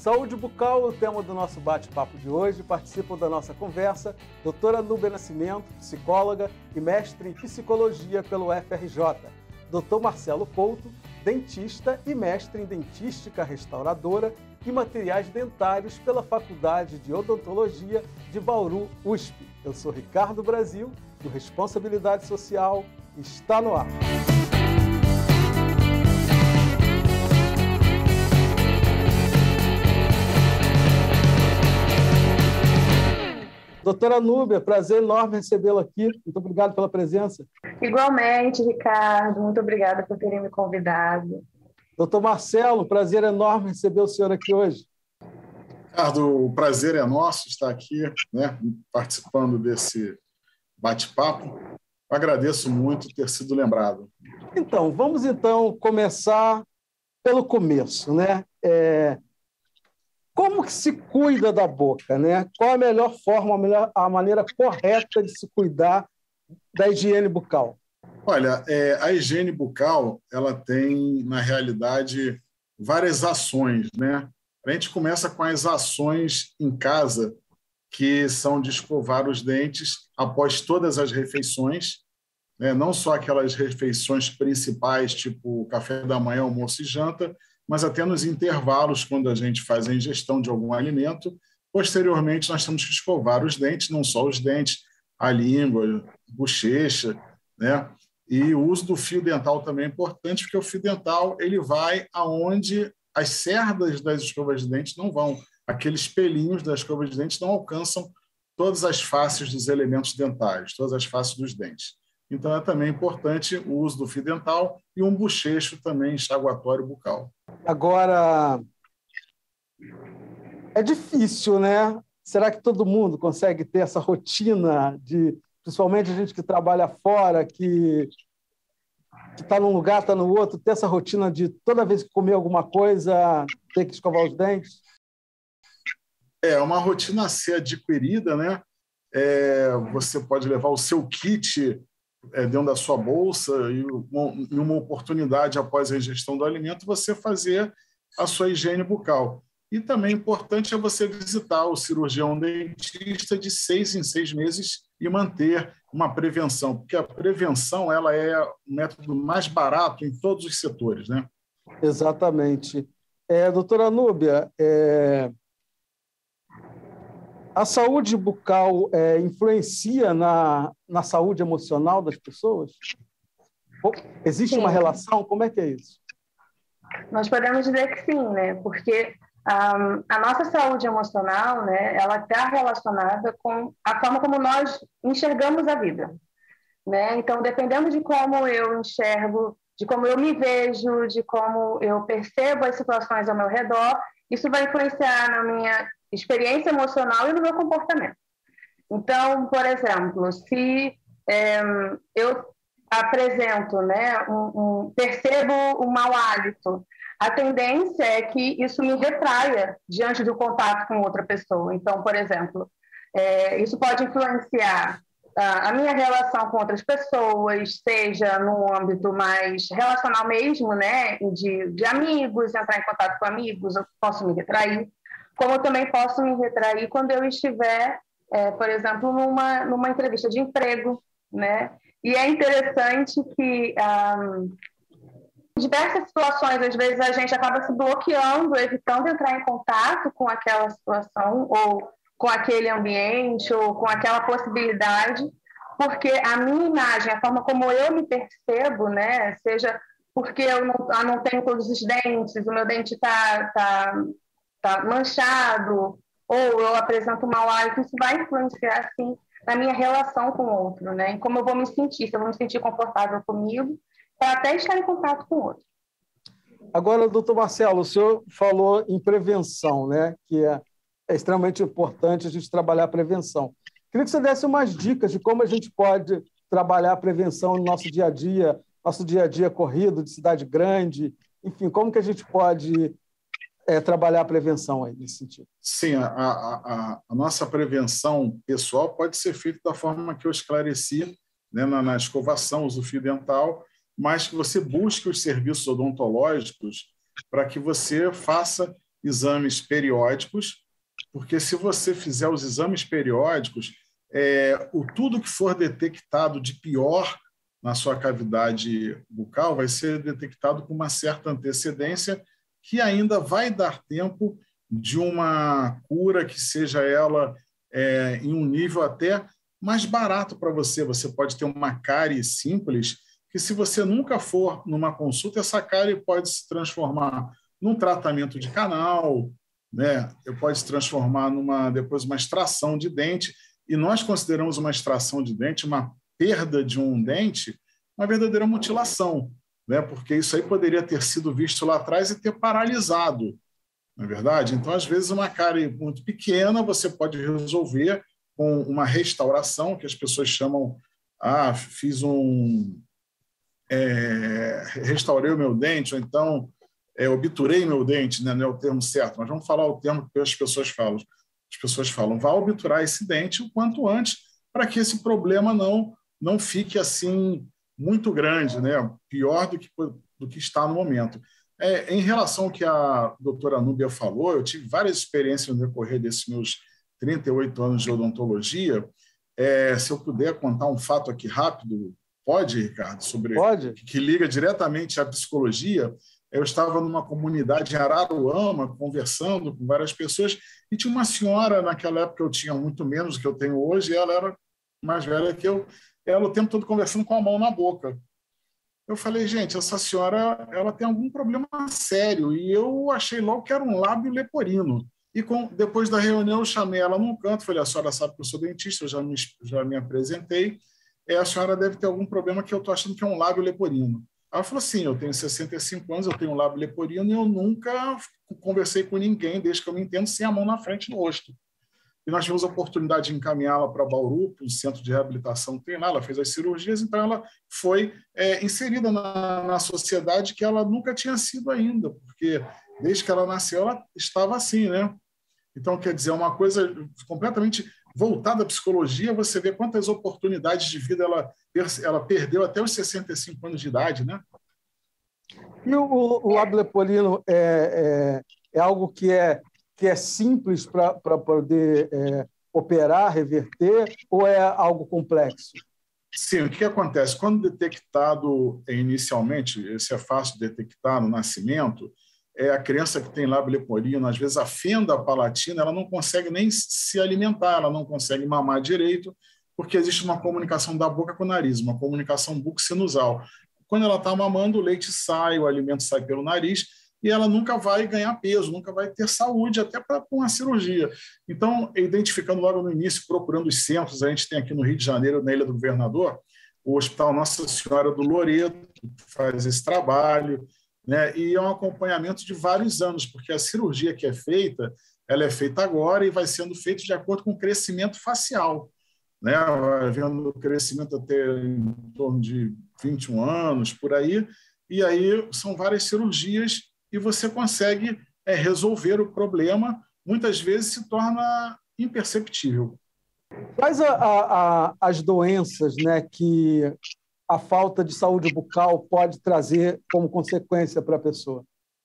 Saúde bucal é o tema do nosso bate-papo de hoje. Participam da nossa conversa doutora Núbia Nascimento, psicóloga e mestre em psicologia pelo FRJ. Doutor Marcelo Couto, dentista e mestre em dentística restauradora e materiais dentários pela Faculdade de Odontologia de Bauru, USP. Eu sou Ricardo Brasil, do Responsabilidade Social, e está no ar. Doutora Núbia, prazer enorme recebê-la aqui. Muito obrigado pela presença. Igualmente, Ricardo. Muito obrigada por terem me convidado. Doutor Marcelo, prazer enorme receber o senhor aqui hoje. Ricardo, o prazer é nosso estar aqui, participando desse bate-papo. Agradeço muito ter sido lembrado. Então, vamos começar pelo começo, Como que se cuida da boca, Qual a melhor forma, a maneira correta de se cuidar da higiene bucal? Olha, a higiene bucal, ela tem, na realidade, várias ações, A gente começa com as ações em casa, que são de escovar os dentes após todas as refeições, não só aquelas refeições principais, tipo café da manhã, almoço e janta, mas até nos intervalos, quando a gente faz a ingestão de algum alimento. Posteriormente, nós temos que escovar os dentes, não só os dentes, a língua, bochecha, E o uso do fio dental também é importante, porque o fio dental ele vai aonde as cerdas das escovas de dentes não vão. Aqueles pelinhos das escovas de dentes não alcançam todas as faces dos elementos dentários, todas as faces dos dentes. Então, é também importante o uso do fio dental e um bochecho também enxaguatório bucal. Agora, é difícil, Será que todo mundo consegue ter essa rotina principalmente a gente que trabalha fora, que está num lugar, está no outro, ter essa rotina de toda vez que comer alguma coisa, ter que escovar os dentes? É uma rotina a ser adquirida, Você pode levar o seu kit dentro da sua bolsa e uma oportunidade após a ingestão do alimento você fazer a sua higiene bucal. E também importante é você visitar o cirurgião dentista de 6 em 6 meses e manter uma prevenção, porque a prevenção ela é o método mais barato em todos os setores, Exatamente. Doutora Núbia, a saúde bucal influencia na saúde emocional das pessoas? Existe uma relação? Como é que é isso? Nós podemos dizer que sim, Porque a nossa saúde emocional, ela está relacionada com a forma como nós enxergamos a vida, Então, dependendo de como eu enxergo, de como eu me vejo, de como eu percebo as situações ao meu redor, isso vai influenciar na minha experiência emocional e no meu comportamento. Então, por exemplo, se eu apresento, percebo um mau hálito, a tendência é que isso me retraia diante do contato com outra pessoa. Então, por exemplo, isso pode influenciar a minha relação com outras pessoas, seja no âmbito mais relacional mesmo, de amigos, entrar em contato com amigos, eu posso me retrair, como eu também posso me retrair quando eu estiver, por exemplo, numa entrevista de emprego, E é interessante que em diversas situações, às vezes, a gente acaba se bloqueando, evitando entrar em contato com aquela situação, ou com aquele ambiente, ou com aquela possibilidade, porque a minha imagem, a forma como eu me percebo, seja porque eu não tenho todos os dentes, o meu dente está manchado, ou eu apresento mau hálito, isso vai influenciar, sim, na minha relação com o outro, Em como eu vou me sentir, se eu vou me sentir confortável comigo, para até estar em contato com o outro. Agora, doutor Marcelo, o senhor falou em prevenção, que é extremamente importante a gente trabalhar a prevenção. Queria que você desse umas dicas de como a gente pode trabalhar a prevenção no nosso dia a dia corrido, de cidade grande, enfim, como que a gente pode trabalhar a prevenção aí nesse sentido? Sim, a nossa prevenção pessoal pode ser feita da forma que eu esclareci, na escovação, uso do fio dental, mas que você busque os serviços odontológicos para que você faça exames periódicos, porque se você fizer os exames periódicos, tudo que for detectado de pior na sua cavidade bucal vai ser detectado com uma certa antecedência, que ainda vai dar tempo de uma cura que seja ela em um nível até mais barato para você. Você pode ter uma cárie simples, que se você nunca for numa consulta, essa cárie pode se transformar num tratamento de canal, né? Pode se transformar depois uma extração de dente, e nós consideramos uma extração de dente, uma perda de um dente, uma verdadeira mutilação, né? Porque isso aí poderia ter sido visto lá atrás e ter paralisado, não é verdade? Então, às vezes, uma cárie muito pequena você pode resolver com uma restauração, que as pessoas chamam, restaurei o meu dente, ou então obturei meu dente, né? Não é o termo certo, mas vamos falar o termo que as pessoas falam. As pessoas falam, vá obturar esse dente o quanto antes, para que esse problema não fique assim muito grande, né? Pior do que está no momento. Em relação ao que a doutora Núbia falou, eu tive várias experiências no decorrer desses meus 38 anos de odontologia. Se eu puder contar um fato aqui rápido, pode, Ricardo? Pode. Que liga diretamente à psicologia. Eu estava numa comunidade em Araruama, conversando com várias pessoas, e tinha uma senhora, naquela época eu tinha muito menos do que eu tenho hoje, e ela era mais velha que eu, ela o tempo todo conversando com a mão na boca. Eu falei, gente, essa senhora ela tem algum problema sério, e eu achei logo que era um lábio leporino. E depois da reunião eu chamei ela num canto, falei, a senhora sabe que eu sou dentista, eu já me apresentei, a senhora deve ter algum problema que eu estou achando que é um lábio leporino. Ela falou assim, eu tenho 65 anos, eu tenho um lábio leporino e eu nunca conversei com ninguém, desde que eu me entendo, sem a mão na frente do rosto. E nós tivemos a oportunidade de encaminhá-la para Bauru, para o centro de reabilitação treinar, ela fez as cirurgias, então ela foi inserida na sociedade que ela nunca tinha sido ainda, porque desde que ela nasceu, ela estava assim, né? Então, quer dizer, é uma coisa completamente voltada à psicologia, você vê quantas oportunidades de vida ela perdeu até os 65 anos de idade, né? E o lábio leporino é algo que é simples para poder operar, reverter, ou é algo complexo? Sim, o que acontece? Quando detectado inicialmente, isso é fácil de detectar no nascimento, a criança que tem lábio leporino, às vezes a fenda palatina, ela não consegue nem se alimentar, ela não consegue mamar direito, porque existe uma comunicação da boca com o nariz, uma comunicação bucco-sinusal. Quando ela está mamando, o leite sai, o alimento sai pelo nariz, e ela nunca vai ganhar peso, nunca vai ter saúde, até para uma cirurgia. Então, identificando logo no início, procurando os centros, a gente tem aqui no Rio de Janeiro, na Ilha do Governador, o Hospital Nossa Senhora do Loreto, que faz esse trabalho, né? E é um acompanhamento de vários anos, porque a cirurgia que é feita, ela é feita agora e vai sendo feita de acordo com o crescimento facial, né? Vai havendo crescimento até em torno de 21 anos, por aí, e aí são várias cirurgias e você consegue resolver o problema, muitas vezes se torna imperceptível. Quais as doenças, né, que a falta de saúde bucal pode trazer como consequência para a pessoa?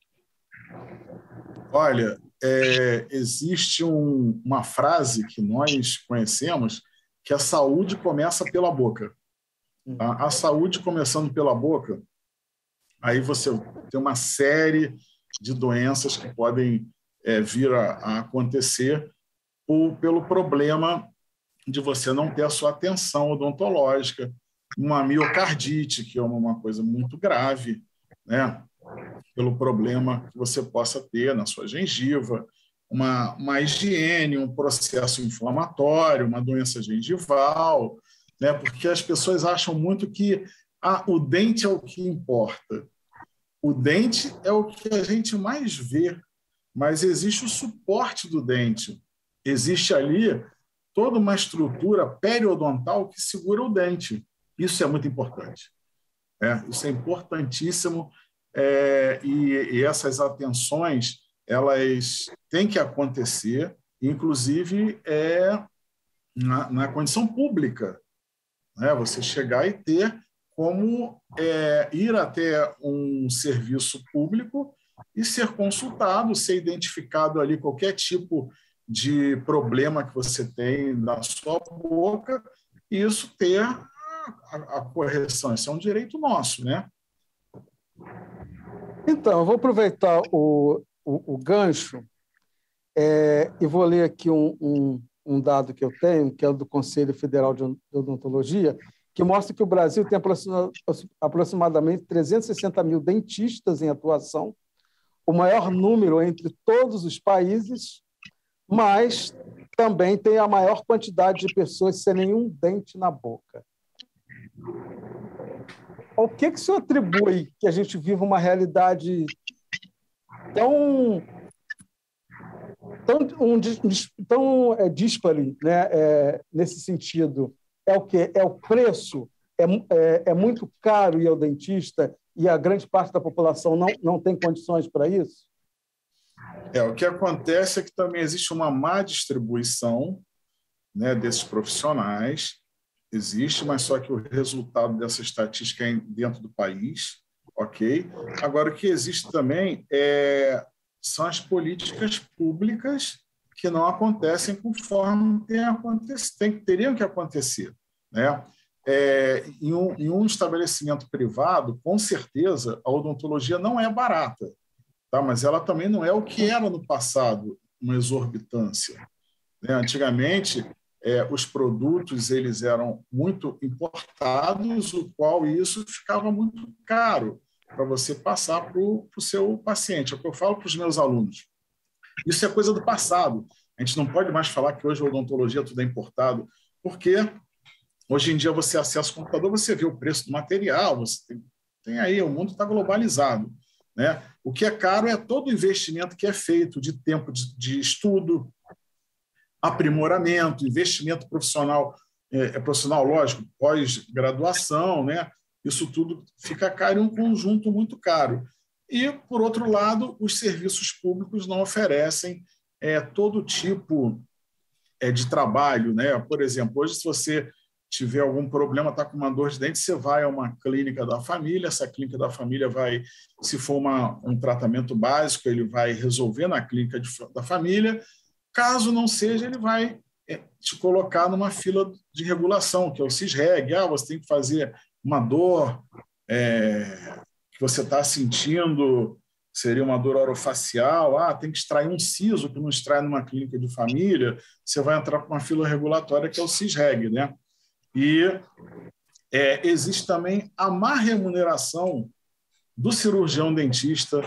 Olha, existe uma frase que nós conhecemos, que a saúde começa pela boca. Tá? A saúde começando pela boca, aí você tem uma série de doenças que podem vir a acontecer pelo problema de você não ter a sua atenção odontológica, uma miocardite, que é uma coisa muito grave, né? Pelo problema que você possa ter na sua gengiva, uma higiene, um processo inflamatório, uma doença gengival, né? Porque as pessoas acham muito que o dente é o que importa. O dente é o que a gente mais vê, mas existe o suporte do dente. Existe ali toda uma estrutura periodontal que segura o dente. Isso é muito importante. Isso é importantíssimo e essas atenções elas têm que acontecer, inclusive na condição pública, né? Você chegar e ter como ir até um serviço público e ser consultado, ser identificado ali qualquer tipo de problema que você tem na sua boca, e isso ter a correção. Isso é um direito nosso, né? Então, eu vou aproveitar o gancho e vou ler aqui um dado que eu tenho, que é do Conselho Federal de Odontologia, que mostra que o Brasil tem aproximadamente 360 mil dentistas em atuação, o maior número entre todos os países, mas também tem a maior quantidade de pessoas sem nenhum dente na boca. Ao que o senhor atribui que a gente vive uma realidade tão díspare, né? Nesse sentido? É o quê? É o preço? É muito caro ir ao dentista e a grande parte da população não tem condições para isso? O que acontece é que também existe uma má distribuição, né, desses profissionais. Existe, mas só que o resultado dessa estatística é dentro do país, ok? Agora, o que existe também são as políticas públicas que não acontecem conforme teriam que acontecer, né? Em um estabelecimento privado, com certeza, a odontologia não é barata, tá? Mas ela também não é o que era no passado, uma exorbitância, né? Antigamente, os produtos eles eram muito importados, o qual isso ficava muito caro para você passar para o seu paciente. É o que eu falo para os meus alunos. Isso é coisa do passado. A gente não pode mais falar que hoje a odontologia tudo é importado, porque hoje em dia você acessa o computador, você vê o preço do material, você tem aí, o mundo está globalizado, né? O que é caro é todo o investimento que é feito de tempo de estudo, aprimoramento, investimento profissional, profissional, lógico, pós-graduação, né? Isso tudo fica caro em um conjunto muito caro. E, por outro lado, os serviços públicos não oferecem todo tipo de trabalho, né? Por exemplo, hoje, se você tiver algum problema, está com uma dor de dente, você vai a uma clínica da família, essa clínica da família vai, se for um tratamento básico, ele vai resolver na clínica da família. Caso não seja, ele vai te colocar numa fila de regulação, que é o CISREG. Você tem que fazer uma dor que você está sentindo, seria uma dor orofacial, tem que extrair um siso que não extrai numa clínica de família, você vai entrar para uma fila regulatória, que é o CISREG, né? E existe também a má remuneração do cirurgião dentista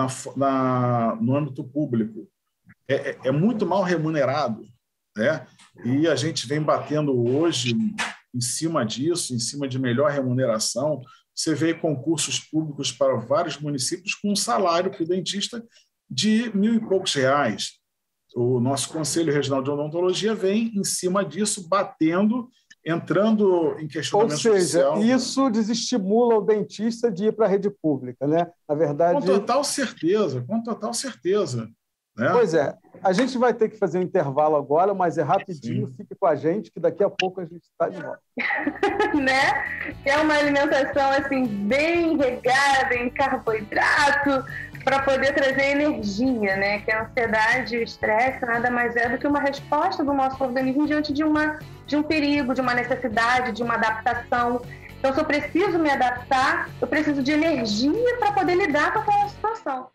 no âmbito público. É muito mal remunerado, né? E a gente vem batendo hoje em cima disso, em cima de melhor remuneração. Você vê concursos públicos para vários municípios com um salário para o dentista de R$1.000 e poucos. O nosso Conselho Regional de Odontologia vem em cima disso, batendo, entrando em questionamento judicial. Ou seja, isso desestimula o dentista de ir para a rede pública, né? Na verdade... Com total certeza, com total certeza. Né? Pois é, a gente vai ter que fazer um intervalo agora, mas é rapidinho, fique com a gente, que daqui a pouco a gente está de volta. Né? É uma alimentação assim, bem regada em carboidrato, para poder trazer energia, né? Que a ansiedade e o estresse nada mais é do que uma resposta do nosso organismo diante de um perigo, de uma necessidade, de uma adaptação. Então, se eu preciso me adaptar, eu preciso de energia para poder lidar com aquela situação.